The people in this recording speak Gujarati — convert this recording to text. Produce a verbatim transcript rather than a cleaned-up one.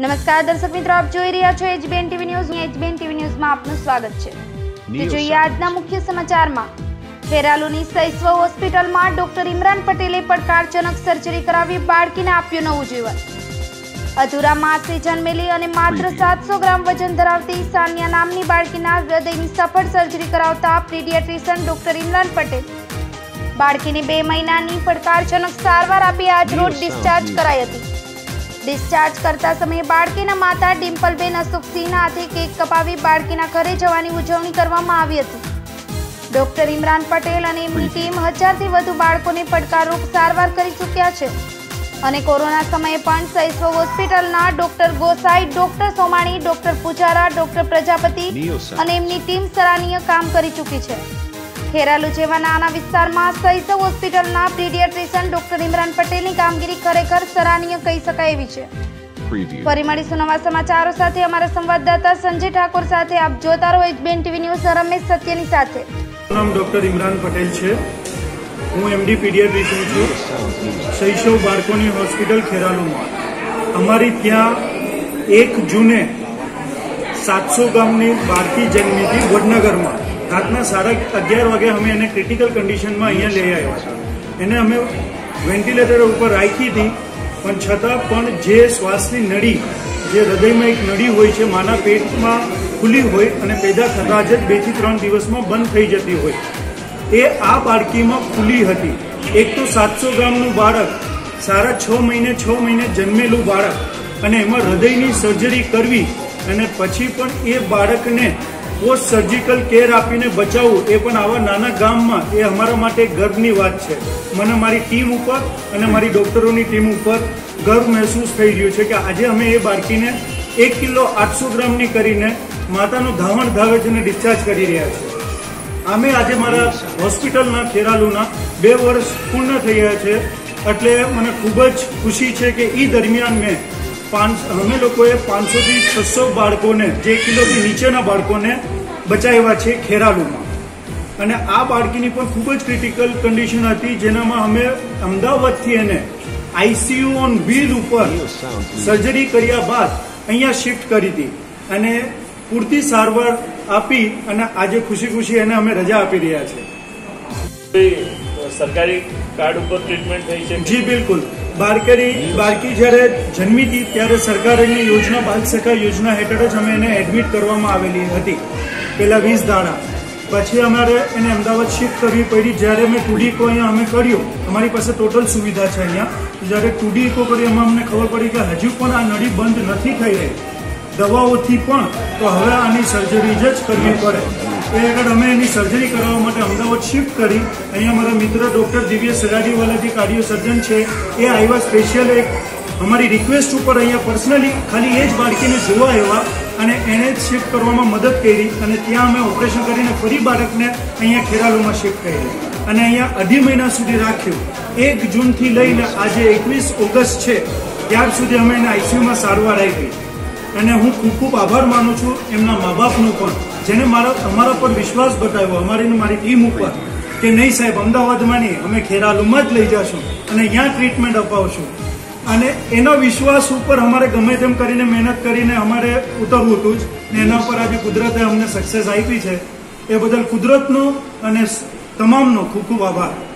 નમસ્કાર દર્શક મિત્રો, આપ જોઈ રહ્યા છો HBN TV news. HBN TV ન્યૂઝમાં આપનું સ્વાગત છે. તો જોઈએ આજના મુખ્ય સમાચારમાં. ખેરાલુની સૈસ્વ હોસ્પિટલમાં ડોક્ટર ઇમરાન પટેલે પડકારજનક સર્જરી કરાવી બાળકીને આપ્યું નવું જીવન. અધૂરા માસે જન્મેલી અને માત્ર સાતસો ગ્રામ વજન ધરાવતી સાનિયા નામની બાળકીના હૃદયની સફળ સર્જરી કરાવતા પીડિયાટ્રિશિયન ડોક્ટર ઇમરાન પટેલ બાળકીને બે મહિનાની પડકારજનક સારવાર આપી આજરોજ ડિસ્ચાર્જ કરાઈ હતી. ડિસ્ચાર્જ કરતા સમયે બાળકીના માતા ડિમ્પલબેન અશોકસિંહના હાથે કેક કપાવી બાળકીના ઘરે જવાની ઉજવણી કરવામાં આવી હતી. ડોક્ટર ઇમરાન પટેલ અને એમની ટીમ હજારથી વધુ બાળકોને પડકારરૂપ સારવાર કરી ચૂક્યા છે અને કોરોના સમયે પણ સૈસ્વ હોસ્પિટલના doctor Gosai, doctor Somani, doctor Pujara, doctor Prajapati અને એમની ટીમ સરાહનીય કામ કરી ચૂકી છે. ખેરાલુ જેવા નાના વિસ્તારમાં સૈસ્વ હોસ્પિટલના પીડિયાટ્રિશિયન ડોક્ટર ઇમરાન પટેલની કામગીરી ખરેખર સરાહનીય કહી શકાય એવી છે. ફરી મળીશું નવા સમાચારો સાથે. અમારા સંવાદદાતા સંજય ઠાકોર સાથે. આપ જોતા રહો એચબીએન ટીવી ન્યૂઝ. રમેશ સત્યની સાથે. નામ ડોક્ટર ઇમરાન પટેલ છે. હું એમડી પીડિયાટ્રિશિયન છું, શૈશવ બાળકોની હોસ્પિટલ ખેરાલુમાં. અમારી ત્યાં એક જૂને સાતસો ગામની બાળકી જન્મી હતી વડનગરમાં. રાતના સાડા અગિયાર વાગે અમે એને ક્રિટિકલ કન્ડિશનમાં અહીંયા લઈ આવ્યા હતા. એને અમે વેન્ટિલેટર ઉપર રાખી હતી, પણ છતાં પણ જે શ્વાસની નળી, જે હૃદયમાં એક નળી હોય છે, માના પેટમાં ખુલ્લી હોય અને પેદા થતા જ બે થી ત્રણ દિવસમાં બંધ થઈ જતી હોય, એ આ બાળકીમાં ખુલ્લી હતી. એક તો સાતસો ગ્રામનું બાળક, સારા છ મહિને છ મહિને જન્મેલું બાળક, અને એમાં હૃદયની સર્જરી કરવી અને પછી પણ એ બાળકને પોસ્ટ સર્જિકલ કેર આપીને બચાવવું, એ પણ આવા નાના ગામમાં, એ અમારા માટે ગર્વની વાત છે. મને મારી ટીમ ઉપર અને મારી ડોક્ટરોની ટીમ ઉપર ગર્વ મહેસૂસ થઈ રહ્યો છે કે આજે અમે એ બાળકીને એક કિલો આઠસો ગ્રામની કરીને માતાનું ધાવણ ધાવે છે અને ડિસ્ચાર્જ કરી રહ્યા છે. અમે આજે મારા હોસ્પિટલના ખેરાલુના બે વર્ષ પૂર્ણ થઈ રહ્યા છે, એટલે મને ખૂબ જ ખુશી છે કે એ દરમિયાન મેં પાંચ અમે લોકોએ પાંચસો થી છસો બાળકોને, જે કિલોથી નીચેના બાળકોને બચાવ્યા છે ખેરાલુમાં. અને આ બાળકીની પણ ખૂબ જ ક્રિટિકલ કન્ડિશન હતી, જેનામાં અમે અમદાવાદથી એને આઈસીયુ ઓન વ્હીલ ઉપર સર્જરી કર્યા બાદ અહીંયા શિફ્ટ કરી હતી અને પૂરતી સારવાર આપી અને આજે ખુશી ખુશી એને અમે રજા આપી રહ્યા છે. સરકારી કાર્ડ ઉપર ટ્રીટમેન્ટ થઈ છે? જી બિલકુલ. બાળકી બાળકી જ્યારે જન્મી હતી ત્યારે સરકારની યોજના, બાલ સખા યોજના હેઠળ જ અમે એને એડમિટ કરવામાં આવેલી હતી પેલા વીસ દાડા. પછી અમારે એને અમદાવાદ શિફ્ટ કરવી પડી. જ્યારે અમે ટુડીકો અહીંયા અમે કર્યો, અમારી પાસે ટોટલ સુવિધા છે અહીંયા. જ્યારે ટુડીકો કર્યો એમાં અમને ખબર પડી કે હજુ પણ આ નળી બંધ નથી થઈ રહી દવાઓથી પણ, તો હવે આની સર્જરી જ કરવી પડે. એ આગળ અમે એની સર્જરી કરવા માટે અમદાવાદ શિફ્ટ કરી. અહીંયા મારા મિત્ર ડોક્ટર દિવ્ય સરાડીવાલા જે કાર્ડિયો સર્જન છે, એ આવ્યા સ્પેશિયલ એક અમારી રિક્વેસ્ટ ઉપર અહીંયા પર્સનલી ખાલી એ જ બાળકીને જોવા આવ્યા અને એણે જ શિફ્ટ કરવામાં મદદ કરી અને ત્યાં અમે ઓપરેશન કરીને ફરી બાળકને અહીંયા ખેરાલુમાં શિફ્ટ કરી અને અહીંયા અઢી મહિના સુધી રાખ્યું. એક જૂનથી લઈને આજે એકવીસ ઓગસ્ટ છે ત્યાર સુધી અમે એને આઈસીયુમાં સારવાર આપી. અને હું ખૂબ ખૂબ આભાર માનું છું એમના મા બાપનો પણ, જેને મારા અમારા પર વિશ્વાસ બતાવ્યો, અમારી મારી ટીમ ઉપર, કે નહીં સાહેબ, અમદાવાદમાં નહીં, અમે ખેરાલુમાં જ લઈ જશું અને અહીંયા ટ્રીટમેન્ટ અપાવશું. અને એના વિશ્વાસ ઉપર અમારે ગમે તેમ કરીને મહેનત કરીને અમારે ઉતરવું હતું જ ને એના પર આજે કુદરતે અમને સક્સેસ આપી છે. એ બદલ કુદરતનો અને તમામનો ખૂબ ખૂબ આભાર.